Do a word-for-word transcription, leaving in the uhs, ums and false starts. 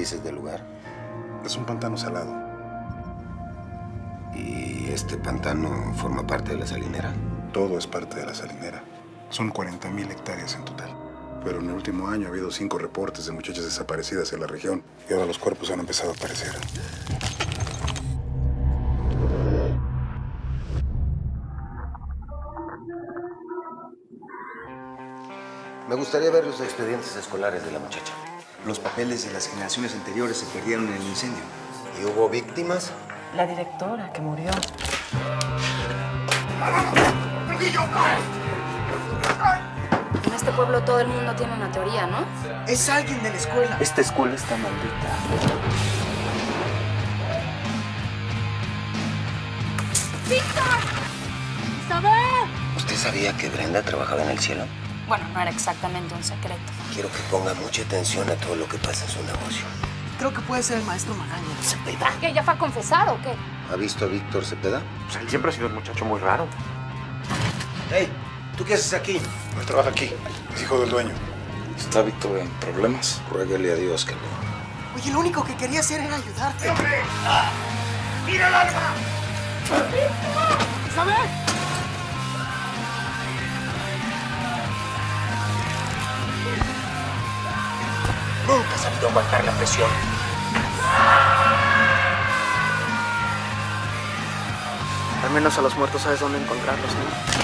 dices del lugar? Es un pantano salado. ¿Y este pantano forma parte de la salinera? Todo es parte de la salinera. Son cuarenta mil hectáreas en total. Pero en el último año ha habido cinco reportes de muchachas desaparecidas en la región. Y ahora los cuerpos han empezado a aparecer. Me gustaría ver los expedientes escolares de la muchacha. Los papeles de las generaciones anteriores se perdieron en el incendio. ¿Y hubo víctimas? La directora que murió. En este pueblo todo el mundo tiene una teoría, ¿no? Es alguien de la escuela. Esta escuela está maldita. ¡Víctor! ¡Isabel! ¿Usted sabía que Brenda trabajaba en el cielo? Bueno, no era exactamente un secreto. Quiero que ponga mucha atención a todo lo que pasa en su negocio. Creo que puede ser el maestro Magaña. ¿Cepeda? ¿Qué, ya fue a confesar o qué? ¿Ha visto a Víctor Cepeda? Pues él siempre ha sido un muchacho muy raro. Hey, ¿tú qué haces aquí? No trabaja aquí. Es hijo del dueño. ¿Está Víctor en problemas? Ruégale a Dios que no. Oye, lo único que quería hacer era ayudarte. ¡Mira el arma! ¿Isabel? Nunca ha sabido aguantar la presión. Al menos a los muertos sabes dónde encontrarlos, ¿no?